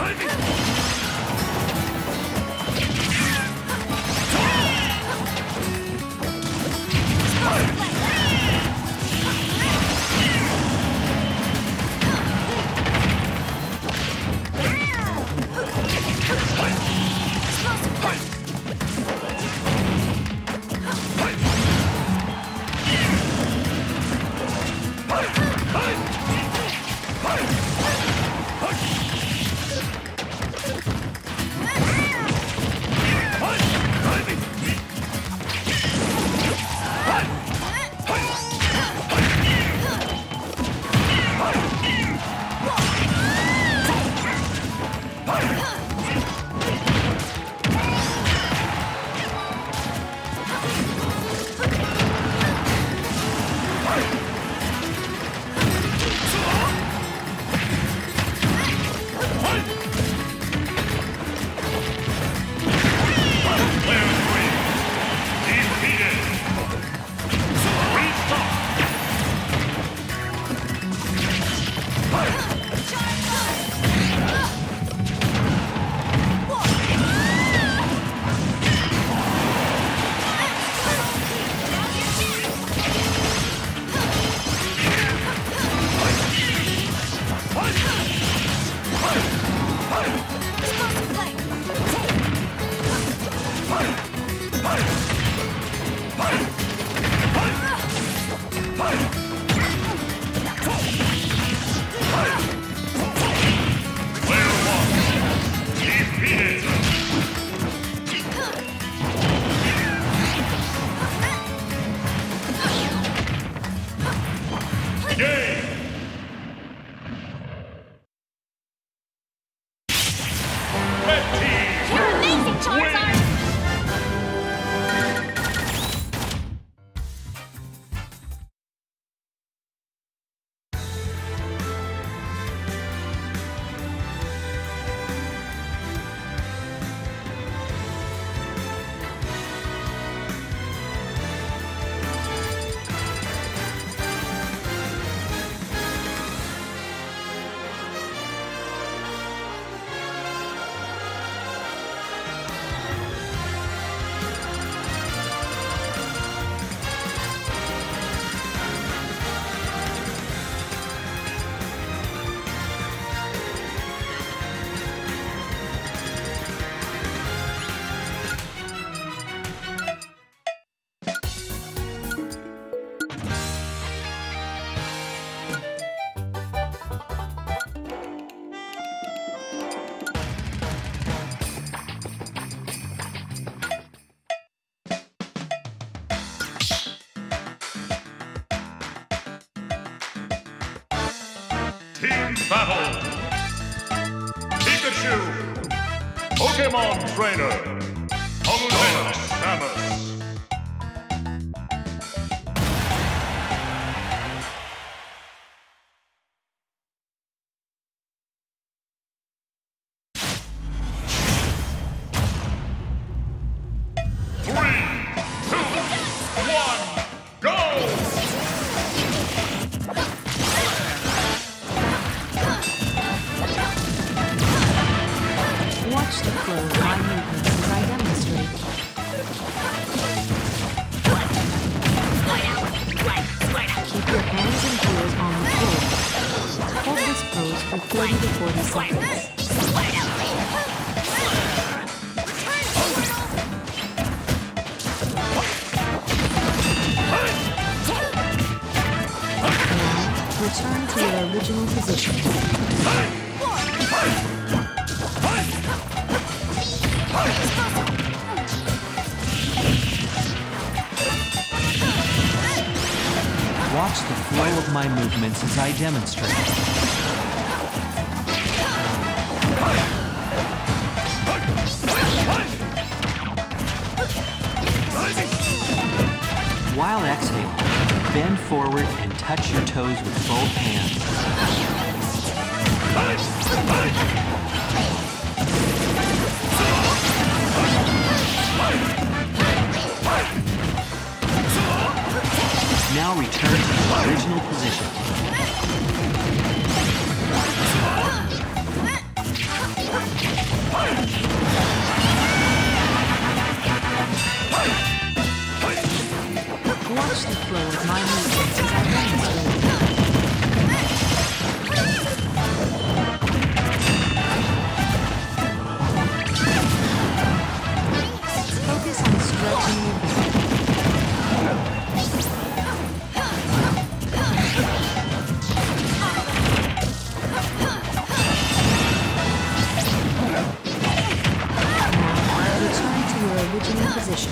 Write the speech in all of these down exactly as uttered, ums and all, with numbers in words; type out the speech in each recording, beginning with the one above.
Team battle! Pikachu! Pokemon Trainer! Homunculus Samus! Watch the flow of my movements as I demonstrate. Keep your hands and heels on the floor. Hold this pose for thirty to forty seconds. Now, return to your original position. Watch the flow of my movements as I demonstrate. While exhaling, bend forward and touch your toes with both hands. Now return to the original position. of my movements as I demonstrate. Focus on stretching your back. Return to your original position.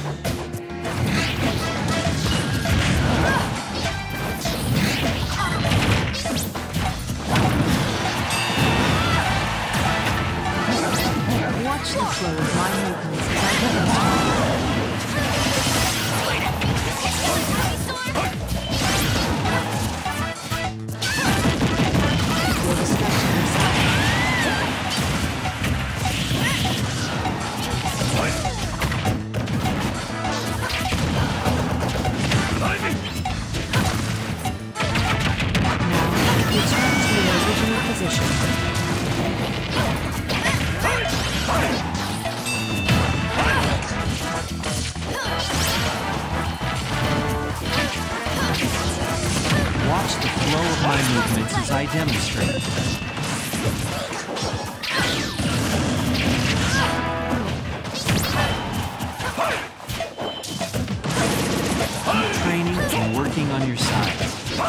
Watch the flow of my movements as I Feel the stretch in your side. Return to your original position. Watch the flow of my movements as I demonstrate. Keep training and working on your sides.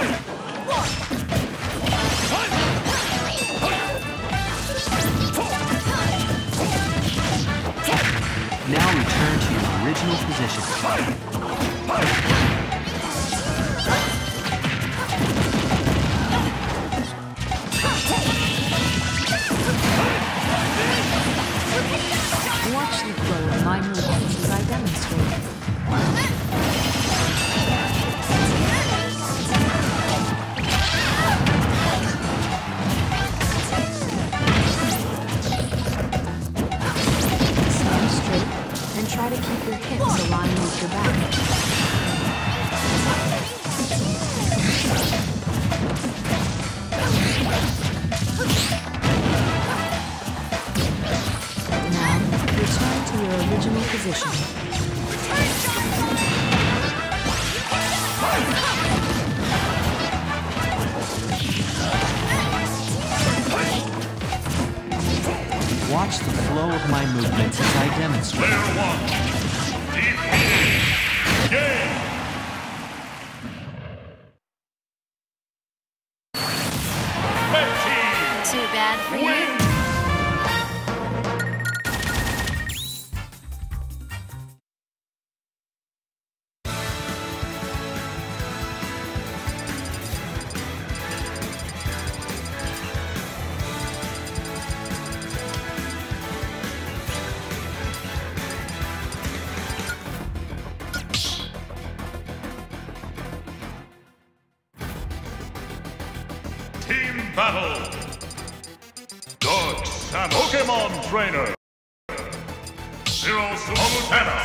Now return to your original position. Watch the flow of my movements as I demonstrate. Stand straight and try to keep your hips aligned with your back. Now, return to your original position. Watch the flow of my movements as I demonstrate. Player one. Defeated. Game. Red team. Too bad for you. Win. Team battle. Dodge Samus. Pokemon Trainer. Zero Sultana.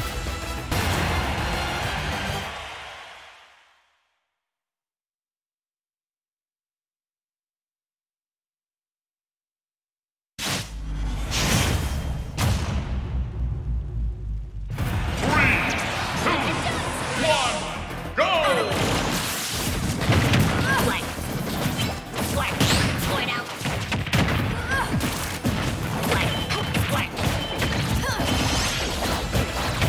Three, two, one, go! Like, like, point out. Like, like.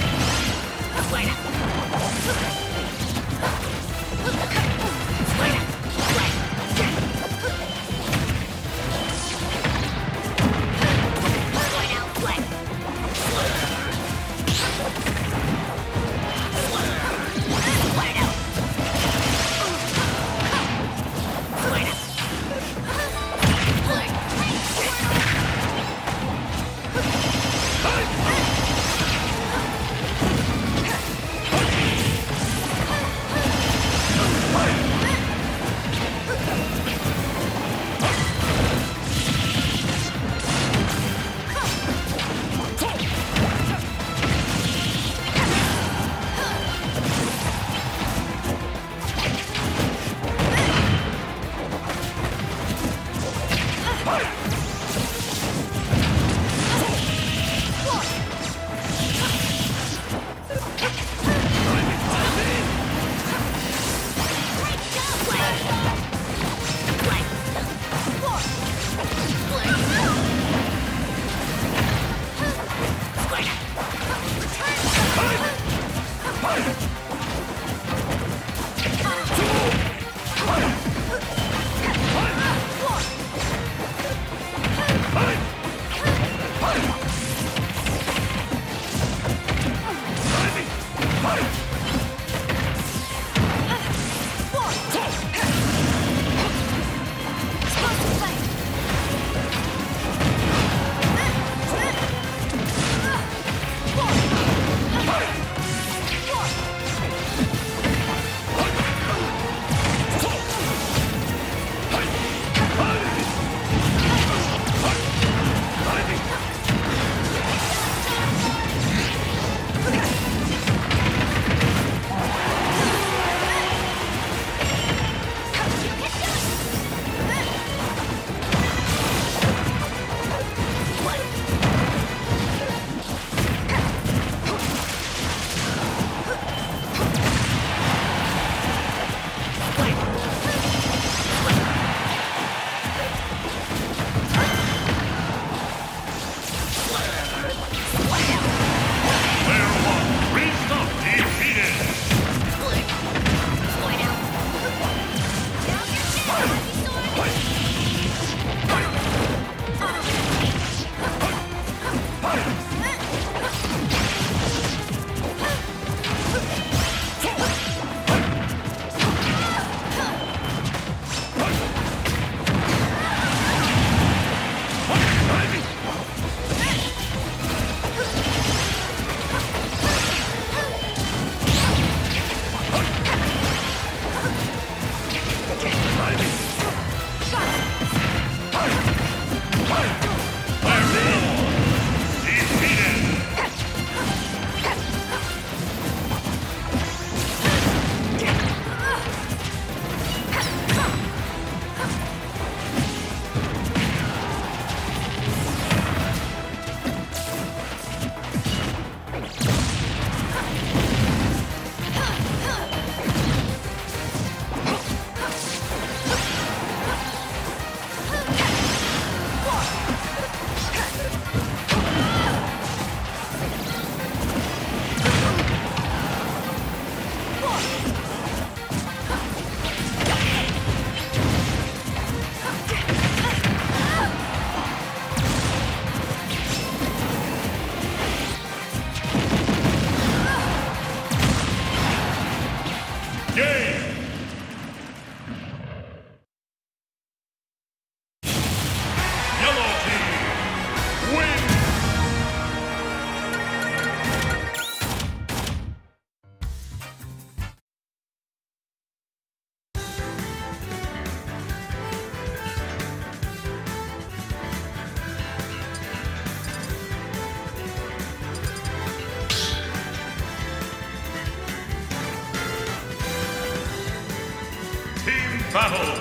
battle.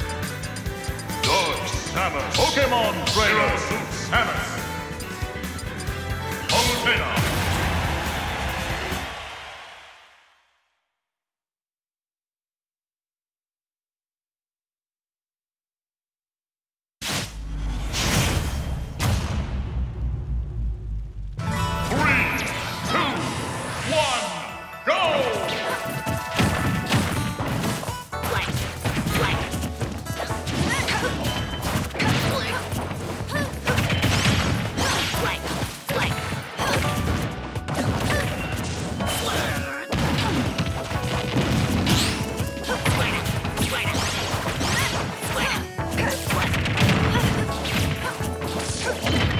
Dark Samus. Pokemon Trainer. Samus. Palutena. Square.